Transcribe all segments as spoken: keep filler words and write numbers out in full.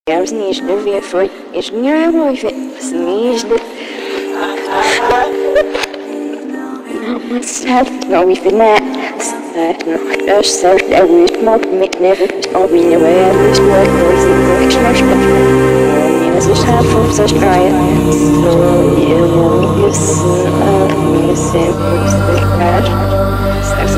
Ja, was nicht, ne? Wie voll. Ist mir auch ich was nicht. Was hat noch wie viel mehr? Das selbst er wüsst mal mit never auch wie eine Wehr ist nur ein Geschmack. Das ist halt vom Zerstreuen. So, ihr wisst, wir sind wirklich das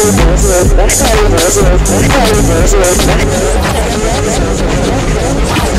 That's